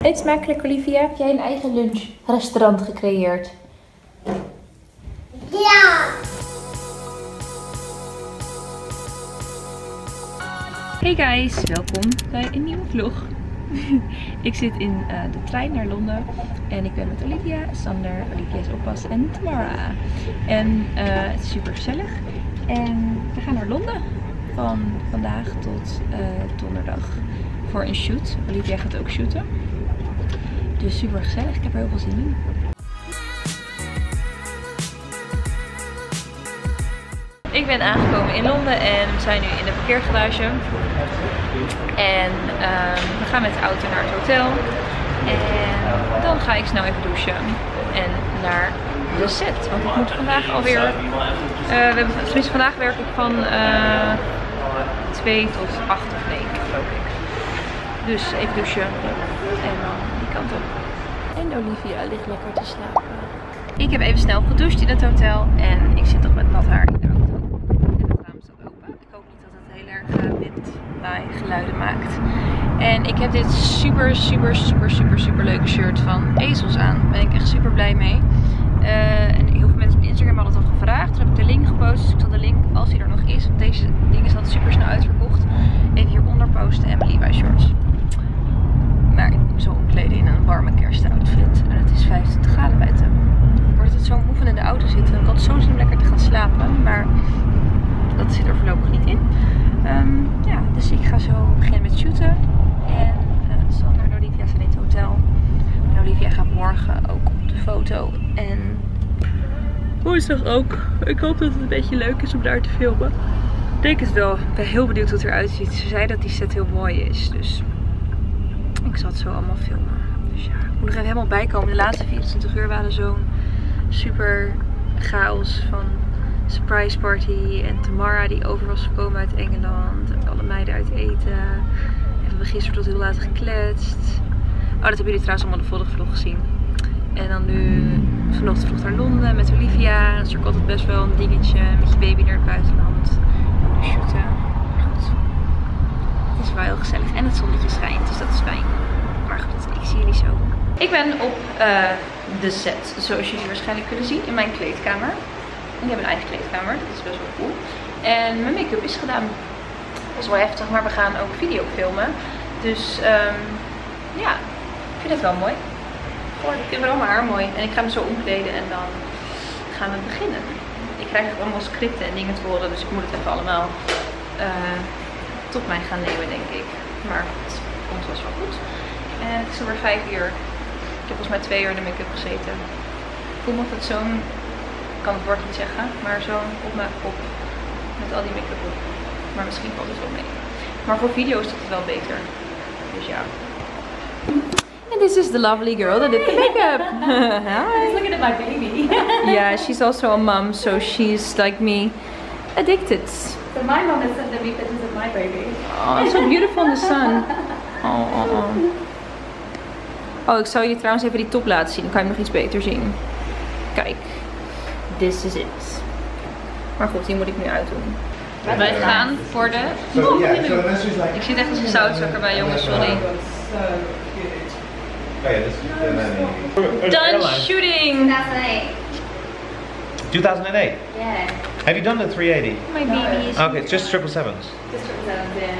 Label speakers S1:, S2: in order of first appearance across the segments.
S1: Eet smakelijk, Olivia. Heb jij een eigen lunchrestaurant gecreëerd?
S2: Ja!
S1: Hey guys, welkom bij een nieuwe vlog. Ik zit in de trein naar Londen en ik ben met Olivia, Sander, Olivia's oppas en Tamara. En het is super gezellig en we gaan naar Londen van vandaag tot donderdag voor een shoot. Olivia gaat ook shooten. Dus super gezellig, ik heb er heel veel zin in. Ik ben aangekomen in Londen en we zijn nu in de parkeergarage. En we gaan met de auto naar het hotel. En dan ga ik snel even douchen. En naar de set. Want ik moet vandaag alweer... tenminste vandaag werk ik van 2 tot 8 of 9 geloof ik. Dus even douchen. En dan die kant op. En Olivia ligt lekker te slapen. Ik heb even snel gedoucht in het hotel. En ik zit nog met nat haar in de auto. Geluiden maakt. En ik heb dit super leuke shirt van Ezels aan. Daar ben ik echt super blij mee. En heel veel mensen op Instagram hadden het al gevraagd. Toen heb ik de link gepost. Dus ik zal de link, als die er nog is, want deze ding is altijd super snel uitverkocht, even hieronder posten en mijn Levi's shorts. Maar ik moet me zo omkleden in een warme kerstoutfit. En het is 25 graden buiten. Ik word altijd zo moe van in de auto zitten. Ik had zo zin om lekker te gaan slapen. Maar dat zit er voorlopig niet in. Ja, dus ik ga zo beginnen met shooten. En Sander en Olivia zijn in het hotel. En Olivia gaat morgen ook op de foto. En woensdag ook. Ik hoop dat het een beetje leuk is om daar te filmen. Ik denk het wel. Ik ben heel benieuwd hoe het eruit ziet. Ze zei dat die set heel mooi is. Dus ik zal het zo allemaal filmen. Dus ja, ik moet nog even helemaal bijkomen. De laatste 24 uur waren zo'n super chaos van surprise party en Tamara die over was gekomen uit Engeland en alle meiden uit eten. En we hebben gisteren tot heel laat gekletst. Oh, dat hebben jullie trouwens allemaal de vorige vlog gezien. En dan nu vanochtend vlog naar Londen met Olivia. Dat is natuurlijk altijd best wel een dingetje met je baby naar het buitenland. En shooten. Goed. Het is wel heel gezellig en het zonnetje schijnt, dus dat is fijn. Maar goed, ik zie jullie zo. Ik ben op de set, zoals jullie waarschijnlijk kunnen zien, in mijn kleedkamer. Ik heb een eigen kleedkamer, dat is best wel cool. En mijn make-up is gedaan. Dat is wel heftig, maar we gaan ook video filmen. Dus ja, ik vind het wel mooi. Ik vind wel mijn haar mooi. En ik ga me zo omkleden en dan gaan we beginnen. Ik krijg allemaal scripten en dingen te horen, dus ik moet het even allemaal tot mij gaan nemen, denk ik. Maar het komt wel goed. En het is alweer 5 uur. Ik heb volgens mij 2 uur in de make-up gezeten. Ik voel me altijd zo'n... Ik kan het woord niet zeggen, maar zo'n opmaakpop met al die make-up op. Maar misschien valt het wel mee. Maar voor video is het wel beter. Dus ja. And this is the lovely girl that did the makeup. Hi.
S2: Look at my baby.
S1: Yeah, she's also a mom, so she's like me, addicted.
S2: So my mom has sent me pictures of my baby.
S1: Oh, so beautiful in the sun. Oh. Oh, ik zal je trouwens even die top laten zien. Dan kan je hem nog iets beter zien. Kijk. This is it. Maar goed, die moet ik nu uitdoen. Wij gaan voor de... Ik zit echt als een zoutzakker bij, jongens, sorry. Done shooting!
S3: 2008. 2008?
S2: Yeah.
S3: Have you done the 380?
S1: My baby is...
S3: Okay, it's just 777s.
S2: Just 777,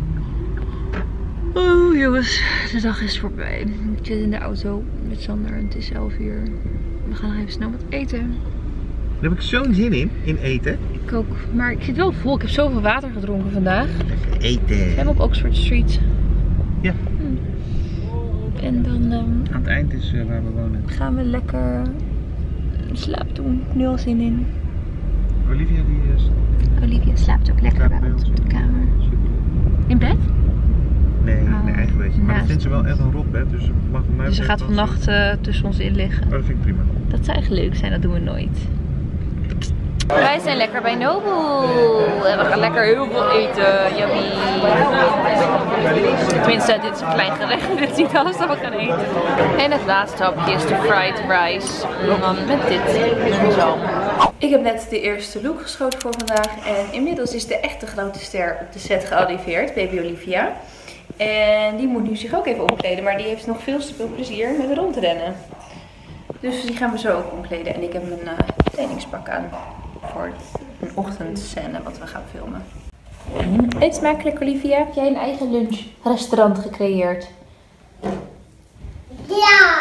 S2: yeah.
S1: Oh jongens, de dag is voorbij. Ik zit in de auto met Sander en het is 11 uur. We gaan nog even snel wat eten.
S3: Daar heb ik zo'n zin in eten.
S1: Ik ook, maar ik zit wel vol. Ik heb zoveel water gedronken vandaag.
S3: Eten.
S1: We hebben op Oxford Street.
S3: Ja.
S1: En dan
S3: aan het eind is waar we wonen.
S1: gaan we lekker slaap doen. Ik heb nu al zin in.
S3: Olivia die is...
S1: Olivia slaapt ook lekker bij ons op de kamer. In bed?
S3: Nee, in eigen bedje. Maar dat
S1: naast
S3: vindt ze wel echt een rotbed, dus mag voor mij...
S1: Dus ze gaat vannacht tussen ons in liggen.
S3: Oh, dat vind ik prima.
S1: Dat zou echt leuk zijn, dat doen we nooit. Wij zijn lekker bij Noble. En we gaan lekker heel veel eten. Yummy. Tenminste, dit is een klein gerecht. Dit is niet alles dat we gaan eten. En het laatste hapje is de fried rice. En dan met dit zalm. Ik heb net de eerste look geschoten voor vandaag. En inmiddels is de echte grote ster op de set gearriveerd. Baby Olivia. En die moet nu zich ook even omkleden. Maar die heeft nog veel te veel plezier met rondrennen. Dus die gaan we zo ook omkleden. En ik heb mijn trainingspak aan voor een ochtendscène wat we gaan filmen. Eet smakelijk, Olivia. Heb jij een eigen lunchrestaurant gecreëerd?
S4: Ja!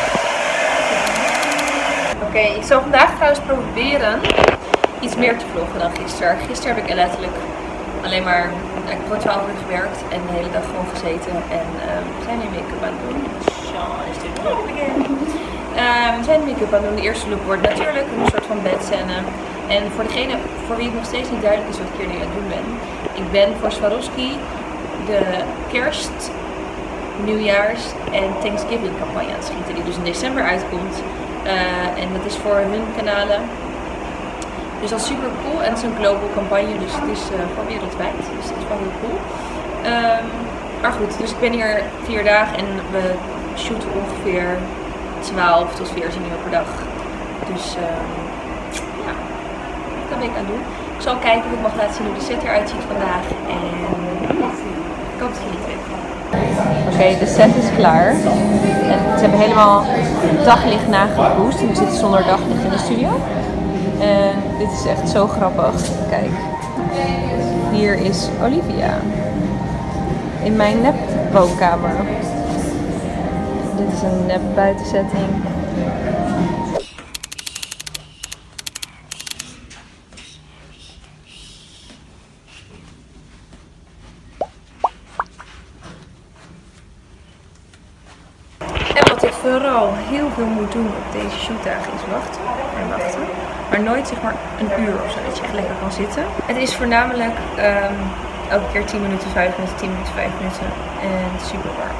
S1: Oké, ik zal vandaag trouwens proberen iets meer te vloggen dan gisteren. Gisteren heb ik letterlijk alleen maar, ik heb voor 12 uur gewerkt en de hele dag gewoon gezeten. En we zijn nu make-up aan het doen. Zo, is dit nog again. We zijn make-up aan het doen. De eerste look wordt natuurlijk een soort van bedscène. En voor degene voor wie het nog steeds niet duidelijk is wat ik hier nu aan het doen ben. Ik ben voor Swarovski de kerst, nieuwjaars en Thanksgiving campagne aan het schieten. Die dus in december uitkomt. En dat is voor hun kanalen. Dus dat is super cool. En het is een global campagne. Dus het is voor wereldwijd. Dus dat is wel heel cool. Maar goed, dus ik ben hier 4 dagen en we shooten ongeveer 12 tot 14 uur per dag. Dus ja, dat ben ik aan het doen. Ik zal kijken of ik mag laten zien hoe de set eruit ziet vandaag. En ik hoop dat jullie het weten. Oké, de set is klaar. En ze hebben helemaal daglicht nageboost. En we zitten zonder daglicht in de studio. En dit is echt zo grappig. Kijk, hier is Olivia. In mijn nep woonkamer. Dit is een nep buitenzetting. En wat ik vooral heel veel moet doen op deze shootdagen is wachten en wachten. Maar nooit zeg maar een uur of zo, dat je echt lekker kan zitten. Het is voornamelijk elke keer 10 minuten, 5 minuten, 10 minuten, 5 minuten. En super warm.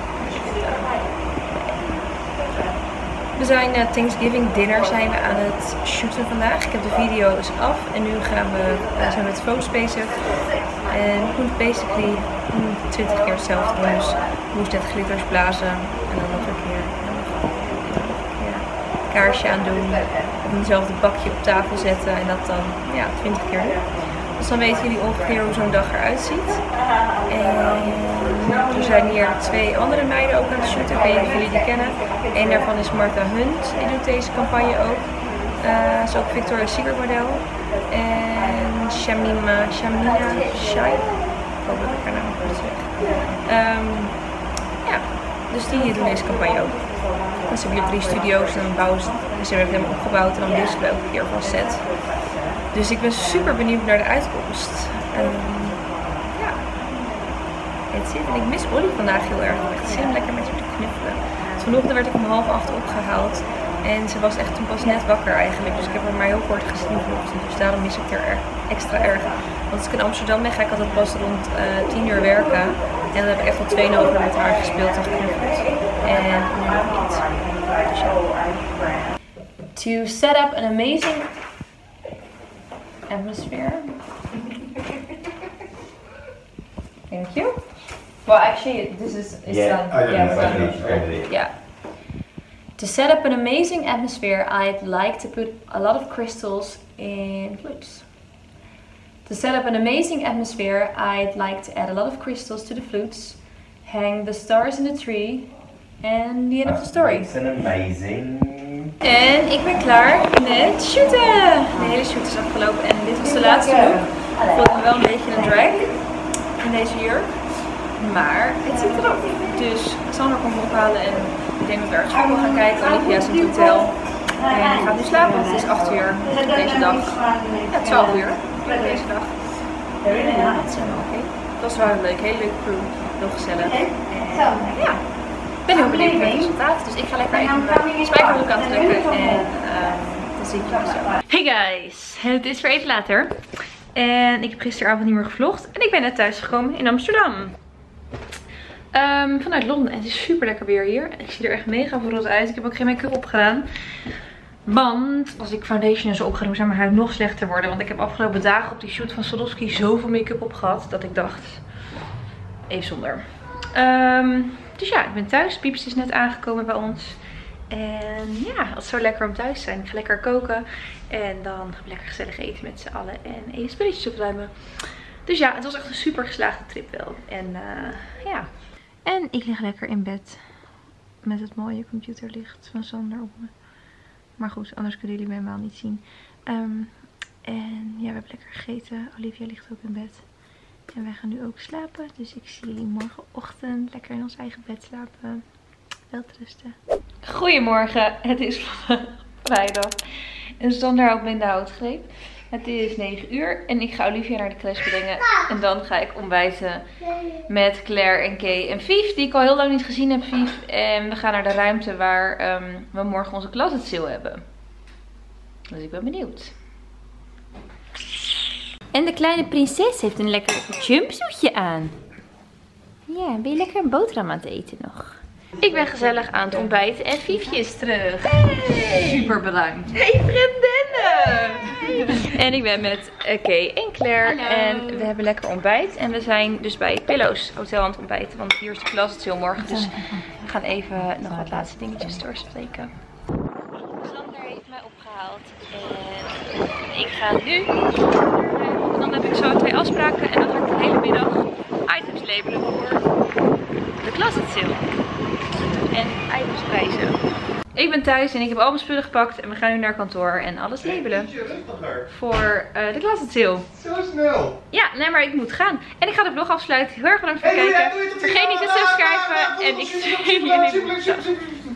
S1: We zijn Thanksgiving dinner zijn we aan het shooten vandaag. Ik heb de video's af en nu zijn we met foto's bezig. En ik moet basically 20 keer hetzelfde doen. Dus ik moest net glitters blazen en dan nog een keer. Kaarsje aan doen, en hetzelfde bakje op tafel zetten en dat dan 20 keer doen. Dus dan weten jullie ongeveer hoe zo'n dag eruit ziet. En er zijn hier 2 andere meiden ook aan het shooten, ik weet niet of jullie die kennen. Eén daarvan is Martha Hunt, die doet deze campagne ook. Ze is ook Victoria's Secret model. En Shamina Shai, ik hoop dat ik haar naam goed zeg. Ja, dus die doen deze campagne ook. Dan hebben jullie 3 studio's en dan bouwen ze hebben het helemaal opgebouwd en dan wisselen we elke keer van set. Dus ik ben super benieuwd naar de uitkomst. Ja, het zit. En ik mis Ollie vandaag heel erg. Echt zin om lekker met haar te knuffelen. Dus vanochtend werd ik om 7:30 opgehaald en ze was echt toen pas net wakker eigenlijk. Dus ik heb haar maar heel kort gezien vanochtend. Dus daarom mis ik haar extra erg. Want als ik in Amsterdam ben, ga ik altijd pas rond 10 uur werken. En dan heb ik echt al 2,5 uur met haar gespeeld en geknuffeld. En nu nog niet. Dus ja. To set up an amazing atmosphere. Thank you. Well, actually, this is done. Yeah. To set up an amazing atmosphere, I'd like to put a lot of crystals in flutes. To set up an amazing atmosphere, I'd like to add a lot of crystals to the flutes, hang the stars in the tree, and the end of the story.
S5: It's an amazing.
S1: En ik ben klaar met shooten! De hele shoot is afgelopen en dit was de laatste look. Ik voelde me wel een beetje een drag in deze jurk. Maar het zit erop. Dus Sander komt me ophalen en ik denk dat we ergens voetbal gaan kijken. Olivia is in het hotel. En ik ga nu slapen, want het is 8 uur deze dag. Ja, 12 uur deze dag. En dat is helemaal oké. Dat was wel leuk, hele leuke crew. Heel gezellig. En ja, ik ben heel benieuwd naar het resultaat. Dus ik ga lekker even mijn spijkerbroek aan trekken. En dan zie ik jullie zo. Hey guys, het is weer even later. En ik heb gisteravond niet meer gevlogd. En ik ben net thuis gekomen in Amsterdam. Vanuit Londen. En het is super lekker weer hier. En ik zie er echt mega verrot uit. Ik heb ook geen make-up opgedaan. Want als ik foundation en zo op ga doen, zou mijn huid nog slechter worden. Want ik heb afgelopen dagen op die shoot van Swarovski zoveel make-up op gehad. Dat ik dacht, even zonder. Dus ja, ik ben thuis. Pieps is net aangekomen bij ons. En ja, het is zo lekker om thuis te zijn. Ik ga lekker koken. En dan gaan we lekker gezellig eten met z'n allen. En even spulletjes opruimen. Dus ja, het was echt een super geslaagde trip wel. En ja, En ik lig lekker in bed met het mooie computerlicht van Sander op me. Maar goed, anders kunnen jullie me helemaal niet zien. En ja, we hebben lekker gegeten. Olivia ligt ook in bed. En wij gaan nu ook slapen. Dus ik zie jullie morgenochtend lekker in ons eigen bed slapen. Welterusten. Goedemorgen. Het is vrijdag. En Sander houdt me in de houtgreep. Het is 9 uur en ik ga Olivia naar de crash brengen. En dan ga ik ontbijten met Claire en Kay en Vief, die ik al heel lang niet gezien heb, Vief. En we gaan naar de ruimte waar we morgen onze closet sale hebben. Dus ik ben benieuwd. En de kleine prinses heeft een lekker jumpsuitje aan. Ja, ben je lekker een boterham aan het eten nog? Ik ben gezellig aan het ontbijten en Viefje is terug. Hey. Super bedankt. Hey vriendinnen! Hey. En ik ben met Kay en Claire. Hallo. En we hebben lekker ontbijt. En we zijn dus bij Pillows Hotel aan het ontbijten. Want hier is de closet sale morgen. Dus we gaan even nog wat laatste dingetjes doorspreken. Sander heeft mij opgehaald. En ik ga nu. En dan heb ik zo 2 afspraken. En dan ga ik de hele middag items labelen voor de closet sale. En itemsprijzen. Ik ben thuis en ik heb al mijn spullen gepakt en we gaan nu naar kantoor en alles labelen. Voor de closet sale.
S3: Zo snel!
S1: Ja, nee, maar ik moet gaan. En ik ga de vlog afsluiten. Heel erg bedankt voor het kijken. Vergeet niet te subscriben en ik zie jullie.